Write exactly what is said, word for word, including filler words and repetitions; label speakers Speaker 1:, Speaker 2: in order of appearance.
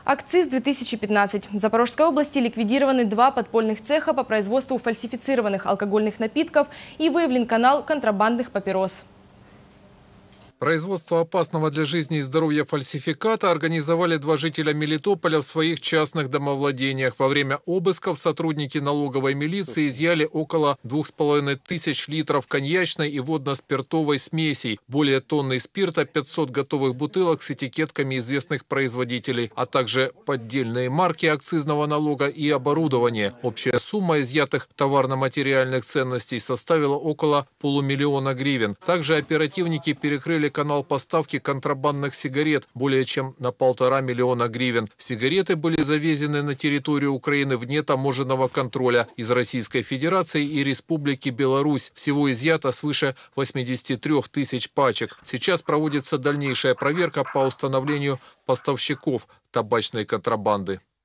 Speaker 1: Акциз две тысячи пятнадцать. В Запорожской области ликвидированы два подпольных цеха по производству фальсифицированных алкогольных напитков и выявлен канал контрабандных папирос.
Speaker 2: Производство опасного для жизни и здоровья фальсификата организовали два жителя Мелитополя в своих частных домовладениях. Во время обысков сотрудники налоговой милиции изъяли около двух с половиной тысяч литров коньячной и водно-спиртовой смесей, более тонны спирта, пятьсот готовых бутылок с этикетками известных производителей, а также поддельные марки акцизного налога и оборудование. Общая сумма изъятых товарно-материальных ценностей составила около полумиллиона гривен. Также оперативники перекрыли канал поставки контрабандных сигарет более чем на полтора миллиона гривен. Сигареты были завезены на территорию Украины вне таможенного контроля из Российской Федерации и Республики Беларусь. Всего изъято свыше восьмидесяти трёх тысяч пачек. Сейчас проводится дальнейшая проверка по установлению поставщиков табачной контрабанды.